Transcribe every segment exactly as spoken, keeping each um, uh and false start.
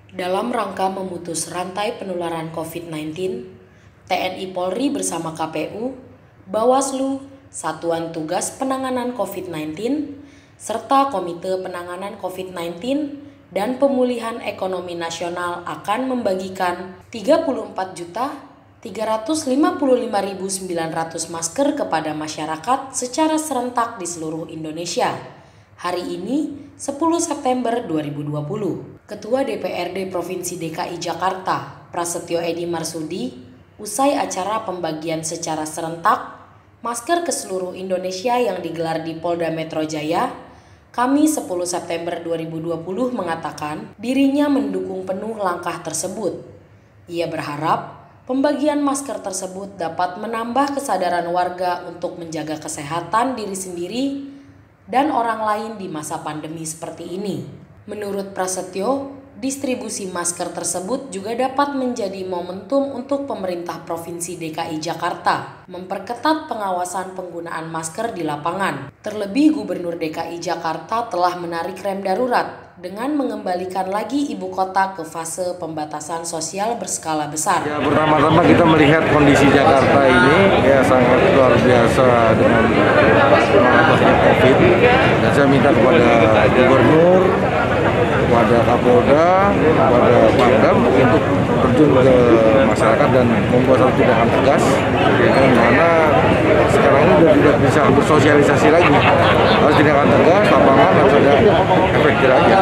Dalam rangka memutus rantai penularan covid sembilan belas, T N I Polri bersama K P U, Bawaslu, Satuan Tugas Penanganan covid sembilan belas, serta Komite Penanganan covid sembilan belas dan Pemulihan Ekonomi Nasional akan membagikan tiga puluh empat juta tiga ratus lima puluh lima ribu sembilan ratus masker kepada masyarakat secara serentak di seluruh Indonesia. Hari ini, sepuluh September dua ribu dua puluh. Ketua D P R D Provinsi D K I Jakarta, Prasetyo Edy Marsudi, usai acara pembagian secara serentak masker ke seluruh Indonesia yang digelar di Polda Metro Jaya, Kamis sepuluh September dua ribu dua puluh mengatakan dirinya mendukung penuh langkah tersebut. Ia berharap pembagian masker tersebut dapat menambah kesadaran warga untuk menjaga kesehatan diri sendiri dan orang lain di masa pandemi seperti ini. Menurut Prasetyo, distribusi masker tersebut juga dapat menjadi momentum untuk pemerintah Provinsi D K I Jakarta memperketat pengawasan penggunaan masker di lapangan. Terlebih Gubernur D K I Jakarta telah menarik rem darurat dengan mengembalikan lagi ibu kota ke fase pembatasan sosial berskala besar. Ya, pertama-tama kita melihat kondisi Jakarta ini ya sangat luar biasa dengan mengatasi COVID. Dan saya minta kepada Gubernur, kepada Kapolda, kepada Pangdam untuk terjun ke masyarakat dan membuat satu tindakan tegas, yang mana sekarang ini sudah tidak bisa bersosialisasi lagi. Harus tindakan tegas, lapangan harus ada efek jerahnya.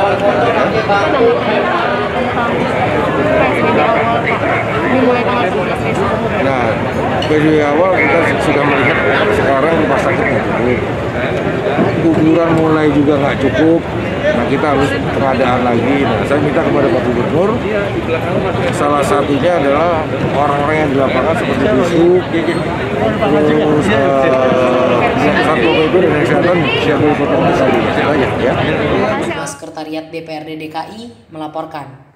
Nah, dari awal kita sudah melihat sekarang rumah sakit ditutup, kuburan mulai juga nggak cukup. Nah, kita harus pengadaan lagi. Nah, saya minta kepada Pak Gubernur, salah satunya adalah orang-orang yang di lapangan seperti Bisub, terus Satpol P P dan Kesehatan siap berpotong saja. Ya. Sekretariat D P R D D K I melaporkan.